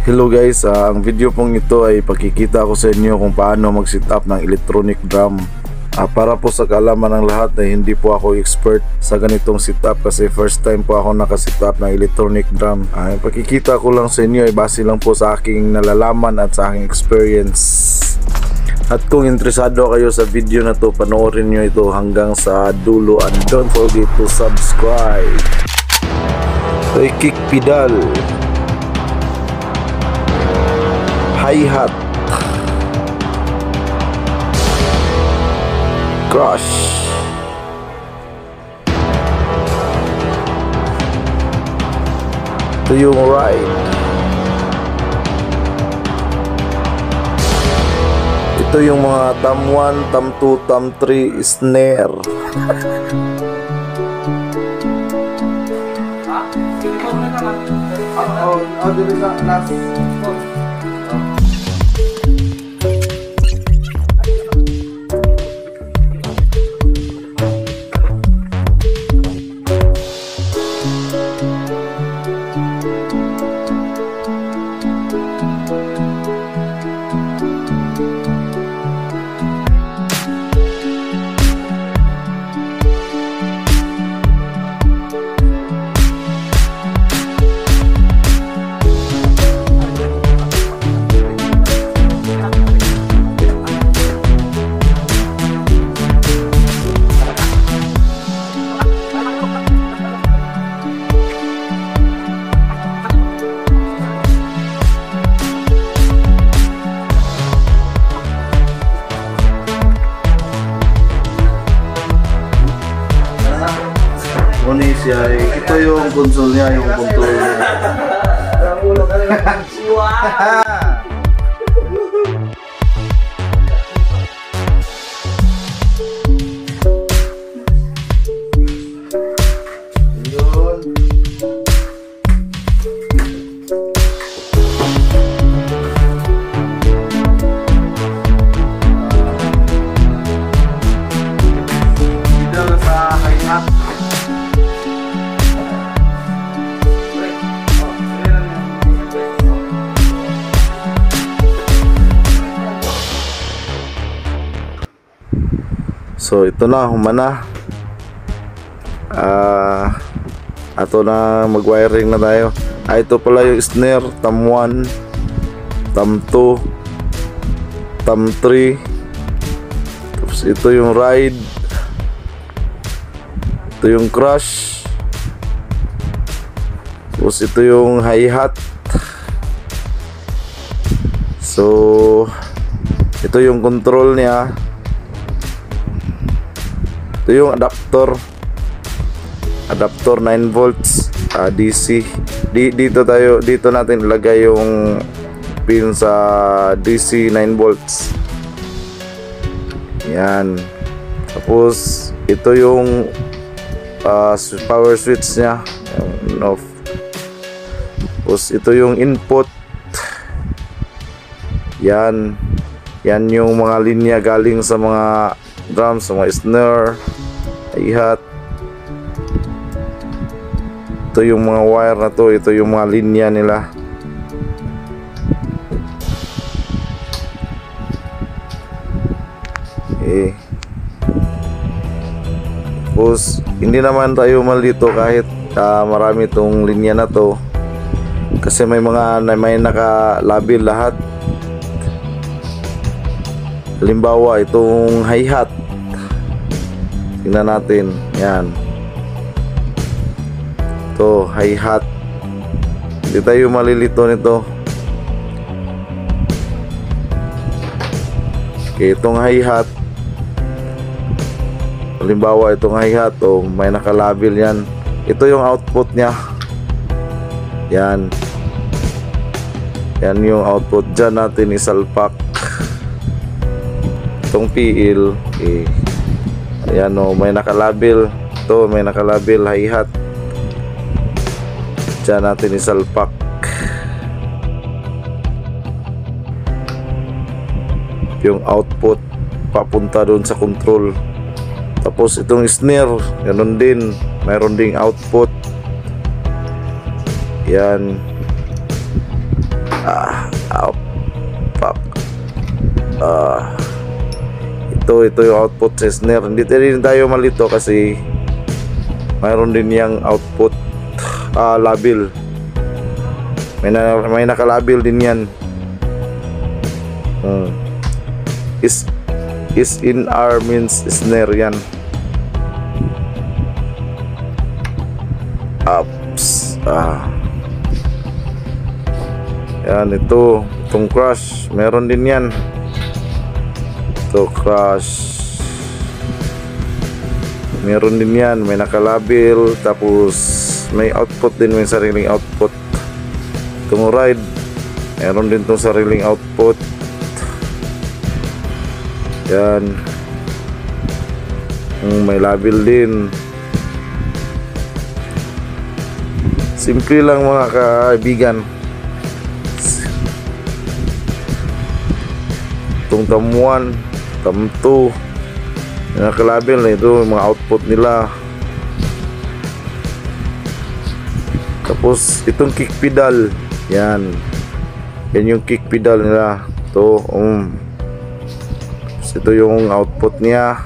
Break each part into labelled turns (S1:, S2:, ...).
S1: Hello guys, ang video pong ito ay pagkikita ko sa inyo kung paano mag-set up ng electronic drum. Para po sa kaalaman ng lahat na hindi po ako expert sa ganitong setup kasi first time po ako nakaset up ng electronic drum. Ang pagkikita ko lang sa inyo ay base lang po sa aking nalalaman at sa aking experience. At kung interesado kayo sa video na to, panoorin nyo ito hanggang sa dulo and don't forget to subscribe. Ito ay kick pedal, hi-hat, crush, ito yung ride, ito yung mga thumb 1, thumb 2, thumb 3, snare. Ito yung console niya, yung control niya. So ito na, humana. Ato na mag-wiring na tayo. Ito pala yung snare, thumb 1, thumb 2, thumb 3. Tapos ito yung ride. Ito yung crush. Tapos ito yung hi-hat. So ito yung control niya. Ito yung adapter 9 volts DC. Dito natin ilagay yung pin sa DC 9 volts. Yan. Tapos ito yung power switch nya, yung off. Tapos ito yung input. Yan yung mga linya galing sa mga drums, sa mga snare, hi-hat. Ito yung mga wire na to, ito yung mga linya nila. Tapos hindi naman tayo malito kahit marami itong linya na to kasi may nakalabil lahat. Halimbawa itong hi-hat, tingnan natin. Yan, ito hi-hat, hindi tayo malilito nito. Okay, itong hi-hat, halimbawa itong hi-hat, may nakalabil yan. Ito yung output nya. Yan yung output. Dyan natin isalpak itong PL. Ayan may nakalabil. Ito may nakalabil hi-hat. Diyan natin isalpak. Yung output papunta doon sa control. Tapos itong snare, ganun din, mayroon ding output. Yan. ito yung output sa snare. Hindi din tayo malito kasi mayroon din yung output label. May nakalabel din yan. Is in R means snare yan. Ups. Yan, itong crush meron din yan. Ito crush meron din yan, may nakalabel, tapos may output din, may sariling output. Itong ride meron din itong sariling output. Yan, may label din. Simple lang mga kaibigan. Itong Tam 1, Tam 2, nakalabel na ito yung mga output nila. Tapos itong kick pedal, yan yung kick pedal nila. Ito yung output niya.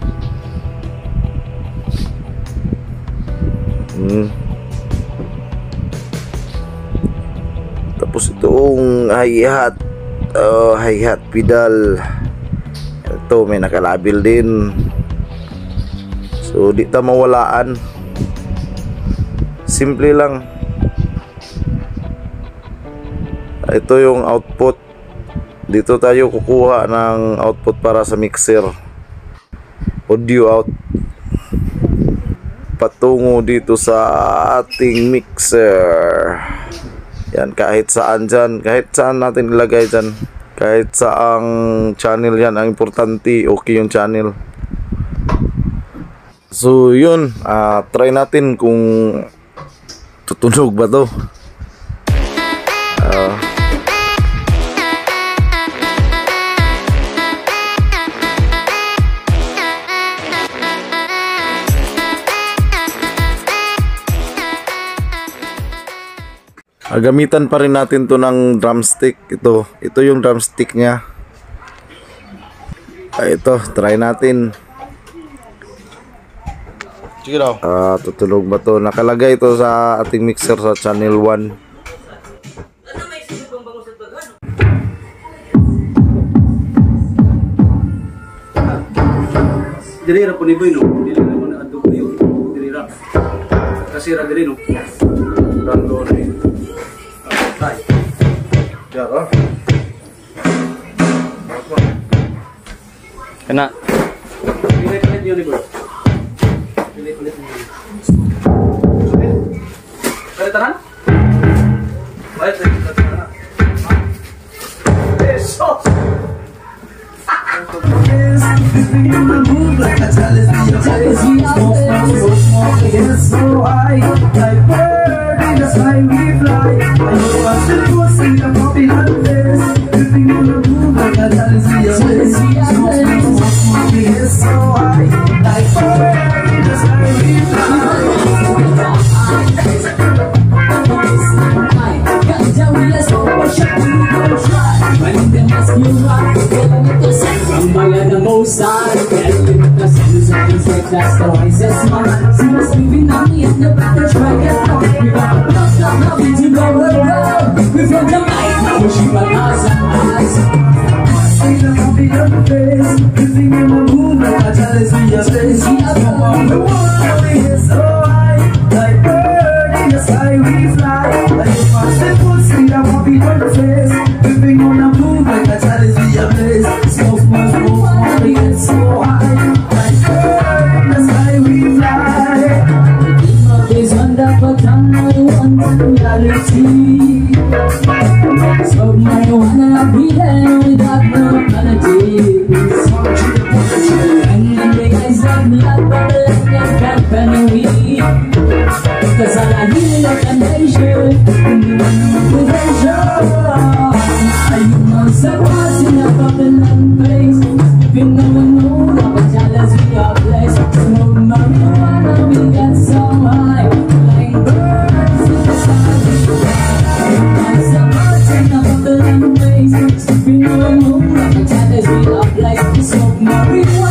S1: Tapos itong hi-hat, hi-hat pedal, ito may nakalabel din. So di ta mawalaan, simple lang. Ito yung output. Dito tayo kukuha ng output para sa mixer, audio out patungo dito sa ating mixer. Yan, kahit saan dyan, kahit saan natin ilagay dyan, kahit saang channel yan, ang importante okay yung channel. So yun, try natin kung tutunog ba to. Gamitan pa rin natin to ng drumstick. Ito yung drumstick nya. Ito, try natin. Sige daw. Tutulog ba to? Nakalagay ito sa ating mixer sa channel 1.
S2: Dili ra po ni Boy, no? Dili na mo na adto ko yun. Dili ra. Kasi ra dili, no? Rando na yun. Ay. Jaro. Kena. Pilit-pilit yun ni Boy. Pilit-pilit yun. Sulit. Kalitaran? Baik, kalitaran. Besos! Like a jealousy, so high, like bird in the sky we fly. I know I should go sing a poppy like this. Living on the moon like a jealousy, so high, like bird in the sky we fly. When them ask you why, I'm the most high. Can't limit the sense of insect, that's the wisest man. See what's moving on me in the back of dragon. We got a blood, now we do go around. We're from Jamaica, we're sheep and us and us. See the puppy on the face, living in the moon like a jealousy, come on, the world is so high, like bird in the sky we fly. Like a possible, see the puppy on the face, living on the moon like a jealousy, smoke my smoke, it's so high, like bird in the sky we fly. Is under but I'm not one reality. Smoke marijuana, be there without no melodies. And then the guys like me up on the left and company. Cause all I hear is a nation, and you know the version. You must have passing up on the land place. If you never know, I'm a jealousy of place. Smoke marijuana, we get so high, like birds in the sky. You must have passing up on the land place. If you never know, I'm a jealousy of place. Smoke marijuana.